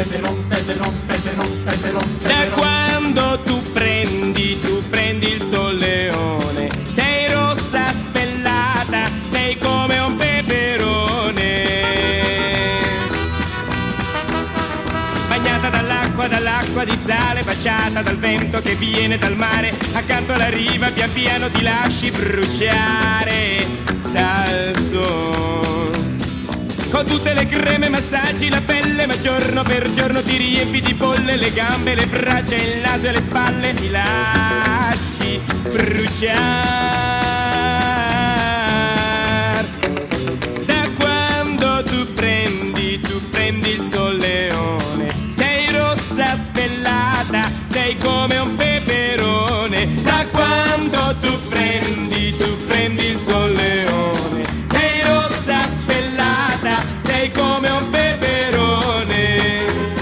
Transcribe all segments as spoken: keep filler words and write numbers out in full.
Da quando tu prendi, tu prendi il solleone, sei rossa spellata, sei come un peperone. Bagnata dall'acqua, dall'acqua di sale, baciata dal vento che viene dal mare, accanto alla riva pian piano ti lasci bruciare dal sole. Con tutte le creme massaggi la pelle, ma giorno per giorno ti riempi di bolle le gambe, le braccia, il naso e le spalle, ti lasci bruciare. Da quando tu prendi, tu prendi il solleone, sei rossa spellata, sei come un peperone. Da quando tu prendi, tu prendi il solleone, sei rossa spellata, sei come un peperone.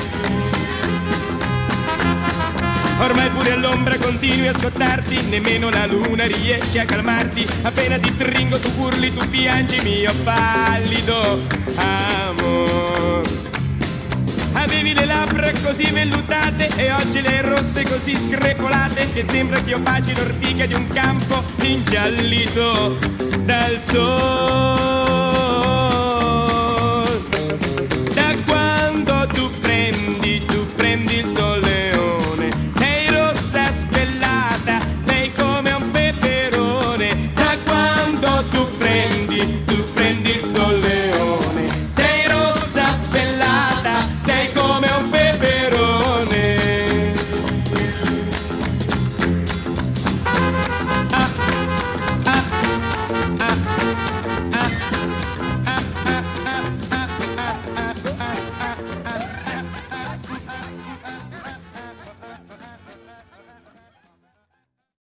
Ormai pure all'ombra continui a scottarti, nemmeno la luna riesce a calmarti. Appena ti stringo tu urli, tu piangi, mio pallido amor. Avevi le labbra così vellutate e oggi le rosse così screpolate, che sembra che io baci l'ortica di un campo ingiallito dal sole.